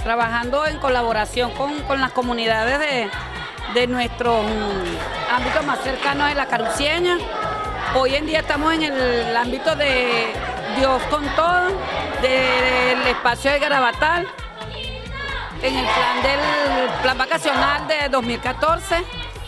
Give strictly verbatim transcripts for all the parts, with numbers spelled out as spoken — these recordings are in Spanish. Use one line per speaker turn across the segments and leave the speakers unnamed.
trabajando en colaboración con, con las comunidades de, de nuestros um, ámbitos más cercanos de la Caruceña. Hoy en día estamos en el ámbito de Dios con todo, del espacio de Garabatal, en el plan del plan vacacional de dos mil catorce,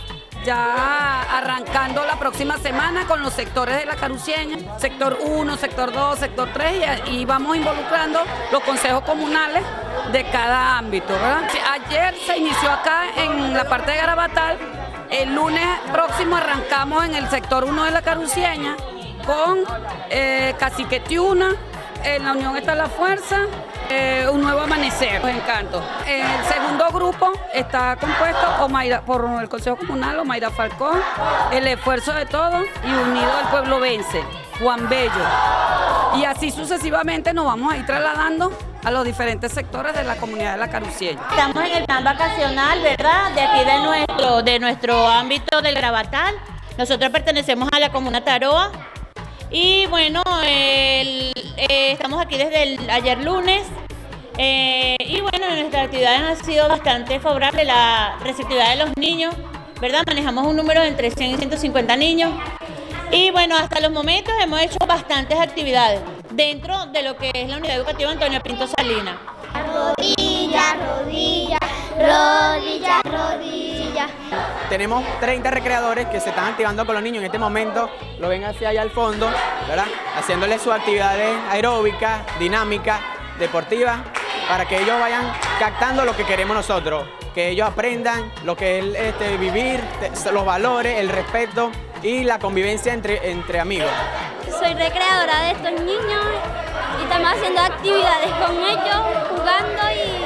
ya arrancando la próxima semana con los sectores de la Caruceña, sector uno, sector dos, sector tres, y, y vamos involucrando los consejos comunales de cada ámbito, ¿verdad? Ayer se inició acá en la parte de Garabatal, el lunes próximo arrancamos en el sector uno de la Caruceña con eh, Cacique Tiuna, en la Unión está la fuerza, eh, un nuevo amanecer, los encantos. El segundo grupo está compuesto Omaira, por el Consejo Comunal, Omaira Falcón, El Esfuerzo de Todos y Unido el Pueblo Vence, Juan Bello. Y así sucesivamente nos vamos a ir trasladando a los diferentes sectores de la comunidad de la Caruceña.
Estamos en el plan vacacional, ¿verdad? De aquí de nuestro, de nuestro ámbito del Garabatal. Nosotros pertenecemos a la comuna Taroa. Y bueno, el, eh, estamos aquí desde el, ayer lunes eh, y bueno, nuestras actividades han sido bastante favorables, la receptividad de los niños, ¿verdad? Manejamos un número de entre cien y ciento cincuenta niños y bueno, hasta los momentos hemos hecho bastantes actividades dentro de lo que es la Unidad Educativa Antonio Pinto Salinas.
Rodilla, rodilla, rodilla, rodilla.
Tenemos treinta recreadores que se están activando con los niños en este momento, lo ven hacia allá al fondo, ¿verdad? Haciéndoles sus actividades aeróbicas, dinámicas, deportivas, para que ellos vayan captando lo que queremos nosotros, que ellos aprendan lo que es este, vivir, los valores, el respeto y la convivencia entre, entre amigos.
Soy recreadora de estos niños y estamos haciendo actividades con ellos, jugando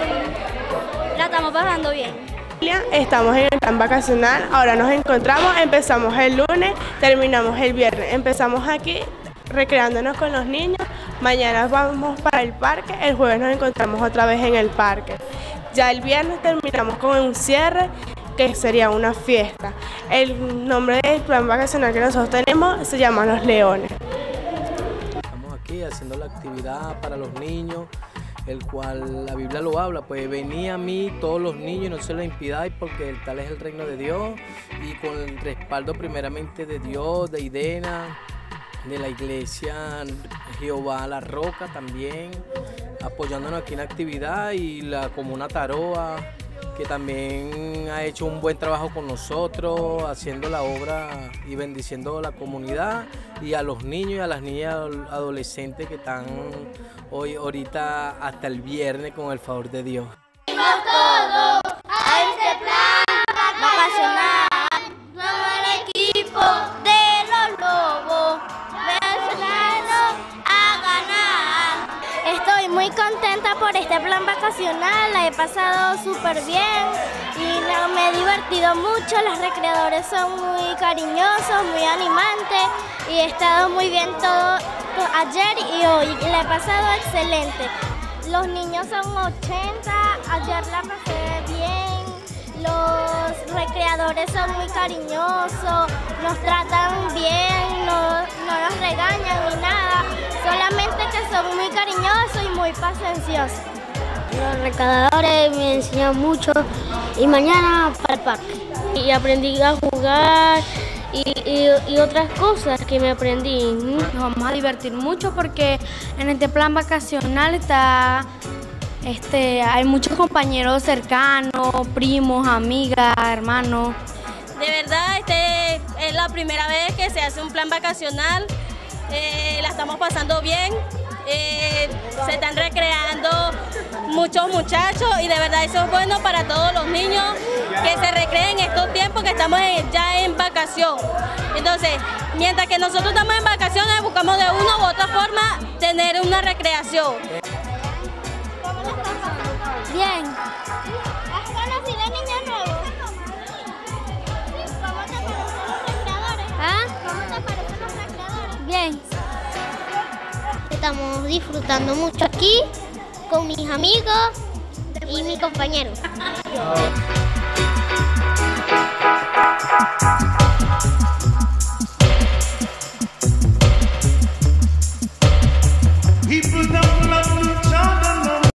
y la estamos pasando bien.
Estamos en el plan vacacional, ahora nos encontramos, empezamos el lunes, terminamos el viernes. Empezamos aquí recreándonos con los niños, mañana vamos para el parque, el jueves nos encontramos otra vez en el parque. Ya el viernes terminamos con un cierre, que sería una fiesta. El nombre del plan vacacional que nosotros tenemos se llama Los Leones.
Estamos aquí haciendo la actividad para los niños, el cual la Biblia lo habla, pues venid a mí todos los niños y no se lo impidáis porque tal es el reino de Dios, y con el respaldo primeramente de Dios, de Idena, de la iglesia Jehová la Roca también, apoyándonos aquí en la actividad, y la comuna Taroa, que también ha hecho un buen trabajo con nosotros, haciendo la obra y bendiciendo a la comunidad y a los niños y a las niñas adolescentes que están hoy, ahorita hasta el viernes con el favor de Dios.
Todo a este plan vacacional, somos el equipo de los lobos, venezolanos a ganar. Estoy muy contenta por este plan vacacional, la he pasado súper bien y no, me he divertido mucho, los recreadores son muy cariñosos, muy animantes y he estado muy bien todo, todo ayer y hoy, y la he pasado excelente. Los niños son ochenta, ayer la pasé bien, los recreadores son muy cariñosos, nos tratan bien, no, no nos regañan ni nada, solamente que son muy cariñosos y muy pacienciosos.
Los recreadores me enseñan mucho y mañana para el parque. Y aprendí a jugar y, y, y otras cosas que me aprendí.
Nos vamos a divertir mucho porque en este plan vacacional está, este, hay muchos compañeros cercanos, primos, amigas, hermanos.
De verdad, este es la primera vez que se hace un plan vacacional, eh, la estamos pasando bien, eh, se están recreando muchos muchachos y de verdad eso es bueno para todos los niños que se recreen estos tiempos que estamos en, ya en vacación. Entonces, mientras que nosotros estamos en vacaciones, buscamos de una u otra forma tener una recreación.
Bien. ¿Has conocido niños nuevos? ¿Cómo te parecen los recreadores?
¿Ah?
¿Cómo te parecen los recreadores?
Bien. Estamos disfrutando mucho aquí con mis amigos y mis compañeros.